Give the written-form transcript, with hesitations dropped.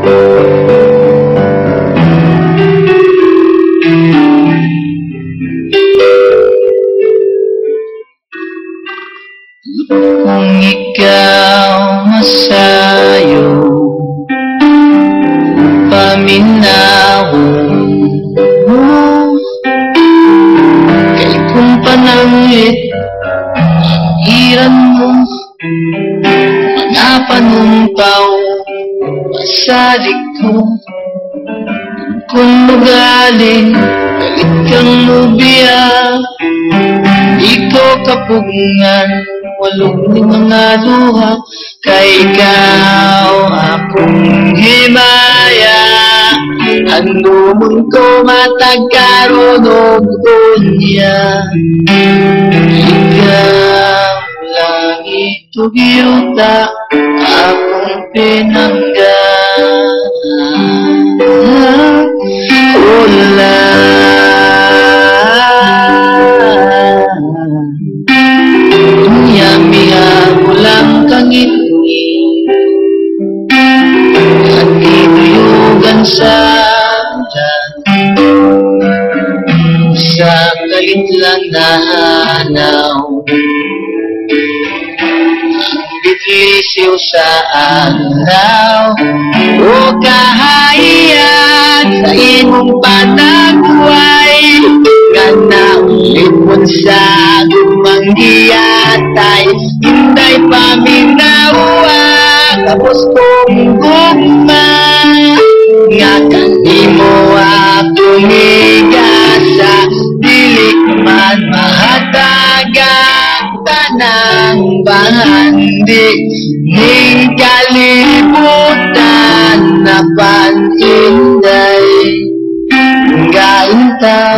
Kung ikaw masayo, paminahon mo, kay kung panangit, iran mo, mga panumpaw, masalig ko, kung magaling, galit kang lubiya, di ko kapugngan, walong mga luha, kay ikaw akong himaya. Ano mundo matagkaroon o dunya, ikaw lang ito giyuta akong pinanggan. Miha ulang kangiti at ituyugan sa kalit lang na hanaw, bitlisiw sa araw o kahayan sa imong panaguay nga naulit mo sa gumanggiyatay, hinday paminawa tapos kong gugma nga kanimo akong igasa, dilik man mahatagang tanang bahandi ning kalibutan na paninday gaintay.